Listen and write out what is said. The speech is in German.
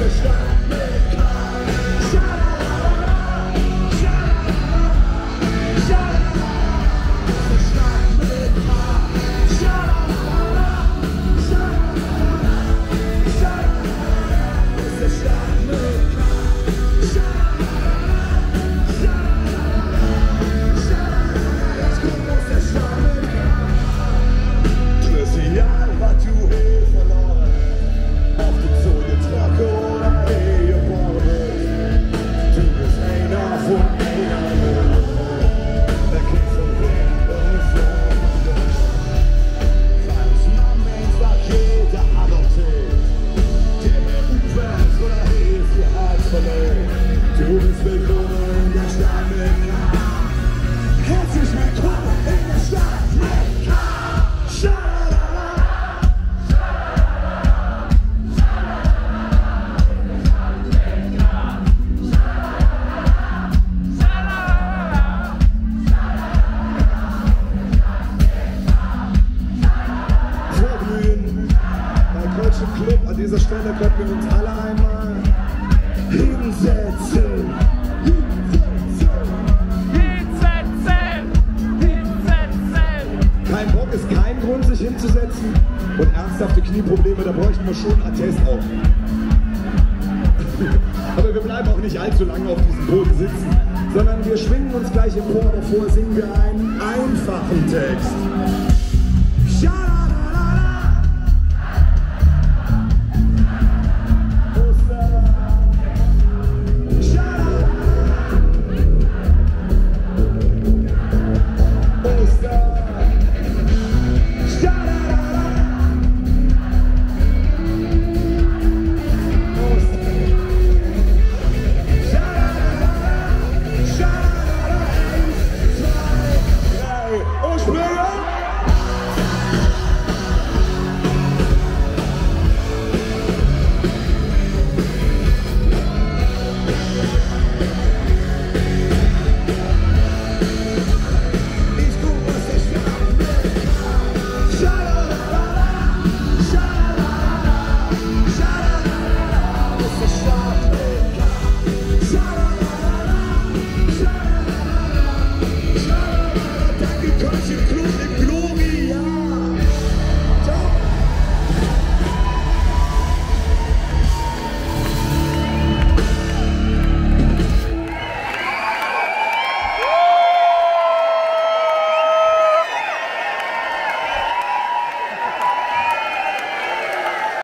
Club. An dieser Stelle könnten wir uns alle einmal hinsetzen. Kein Bock ist kein Grund, sich hinzusetzen. Und ernsthafte Knieprobleme, da bräuchten wir schon einen Attest auf. Aber wir bleiben auch nicht allzu lange auf diesem Boden sitzen, sondern wir schwingen uns gleich empor, bevor singen wir einen einfachen Text. Schau!